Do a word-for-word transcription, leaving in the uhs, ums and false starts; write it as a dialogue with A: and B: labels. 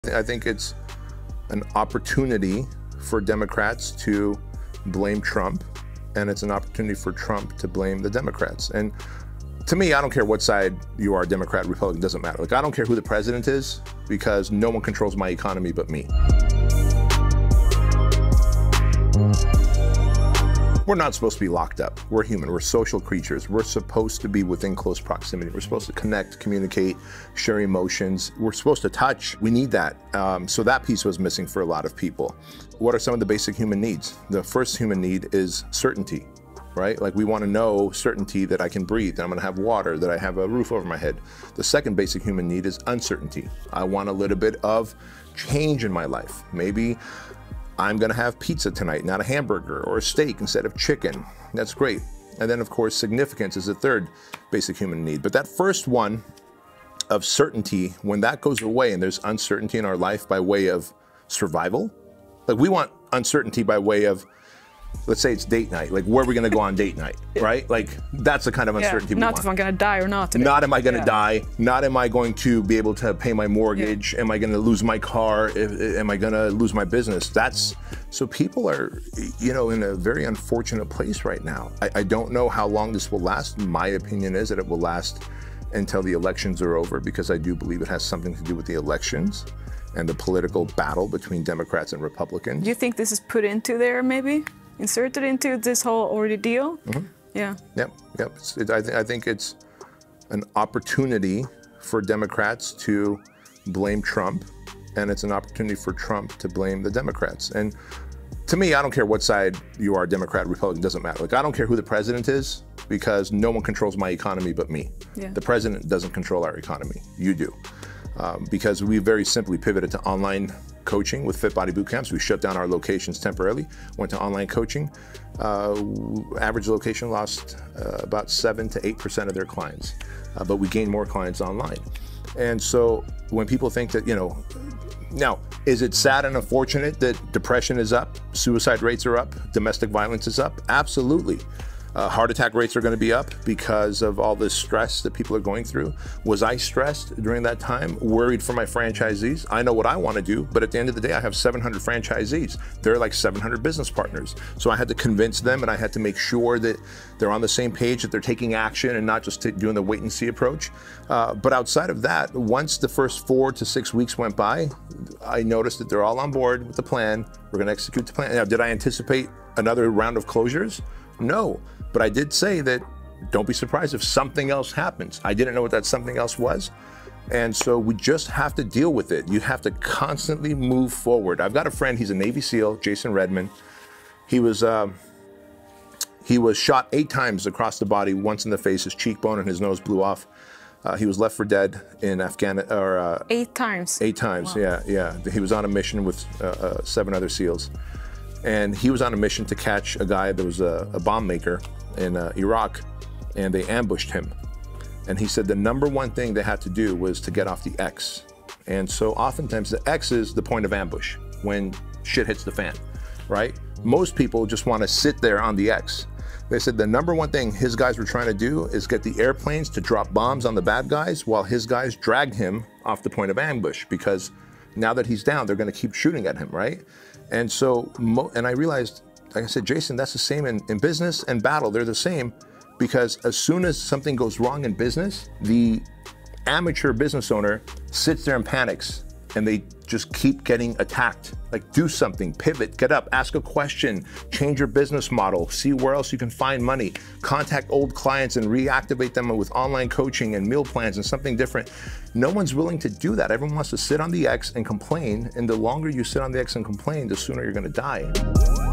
A: I think it's an opportunity for Democrats to blame Trump, and it's an opportunity for Trump to blame the Democrats. And to me, I don't care what side you are, Democrat, Republican, doesn't matter. Like, I don't care who the president is, because no one controls my economy but me. We're not supposed to be locked up. We're human. We're social creatures. We're supposed to be within close proximity. We're supposed to connect, communicate, share emotions. We're supposed to touch. We need that. Um, so that piece was missing for a lot of people. What are some of the basic human needs? The first human need is certainty, right? Like, we want to know certainty that I can breathe, that I'm going to have water, that I have a roof over my head. The second basic human need is uncertainty. I want a little bit of change in my life. Maybe I'm gonna have pizza tonight, not a hamburger, or a steak instead of chicken. That's great. And then, of course, significance is the third basic human need. But that first one of certainty, when that goes away and there's uncertainty in our life by way of survival, like, we want uncertainty by way of, let's say it's date night, like, where are we gonna go on date night, right? Like, that's the kind of uncertainty
B: yeah,
A: we
B: not
A: want.
B: Not if I'm gonna die or not. Today.
A: Not am I gonna
B: yeah.
A: die, not am I going to be able to pay my mortgage, yeah. am I gonna lose my car, am I gonna lose my business? That's, so people are, you know, in a very unfortunate place right now. I, I don't know how long this will last. My opinion is that it will last until the elections are over, because I do believe it has something to do with the elections and the political battle between Democrats and Republicans.
B: Do you think this is put into there, maybe? Inserted into this whole ordeal?
A: Mm-hmm.
B: Yeah.
A: Yep, yep. It's, it, I, th I think it's an opportunity for Democrats to blame Trump, and it's an opportunity for Trump to blame the Democrats. And to me, I don't care what side you are, Democrat, Republican, doesn't matter. Like, I don't care who the president is, because no one controls my economy but me.
B: Yeah.
A: The president doesn't control our economy. You do. Um, because we very simply pivoted to online coaching with Fit Body Boot Camps. We shut down our locations temporarily, went to online coaching. Uh, average location lost uh, about seven to eight percent of their clients, uh, but we gained more clients online. And so when people think that, you know, now, is it sad and unfortunate that depression is up, suicide rates are up, domestic violence is up? Absolutely. Uh, heart attack rates are going to be up because of all this stress that people are going through. Was I stressed during that time, worried for my franchisees? I know what I want to do, but at the end of the day, I have seven hundred franchisees. They're like seven hundred business partners. So I had to convince them, and I had to make sure that they're on the same page, that they're taking action and not just doing the wait and see approach. Uh, but outside of that, once the first four to six weeks went by, I noticed that they're all on board with the plan. We're going to execute the plan. Now, did I anticipate another round of closures? No, but I did say that don't be surprised if something else happens. I didn't know what that something else was. And so we just have to deal with it. You have to constantly move forward. I've got a friend, he's a Navy SEAL, Jason Redman. He was, um, he was shot eight times across the body, once in the face, his cheekbone and his nose blew off. Uh, he was left for dead in Afghanistan. Or, uh,
B: eight times?
A: Eight times,
B: wow.
A: yeah, yeah. He was on a mission with uh, uh, seven other SEALs. And he was on a mission to catch a guy that was a, a bomb maker in uh, Iraq, and they ambushed him. And he said the number one thing they had to do was to get off the X. And so oftentimes the X is the point of ambush when shit hits the fan, right? Most people just want to sit there on the X. They said the number one thing his guys were trying to do is get the airplanes to drop bombs on the bad guys while his guys dragged him off the point of ambush, because now that he's down, they're going to keep shooting at him, right? And so, and I realized, like I said, Jason, that's the same in, in business and battle. They're the same, because as soon as something goes wrong in business, the amateur business owner sits there and panics, and they just keep getting attacked. Like, do something, pivot, get up, ask a question, change your business model, see where else you can find money, contact old clients and reactivate them with online coaching and meal plans and something different. No one's willing to do that. Everyone wants to sit on the X and complain, and the longer you sit on the X and complain, the sooner you're gonna die.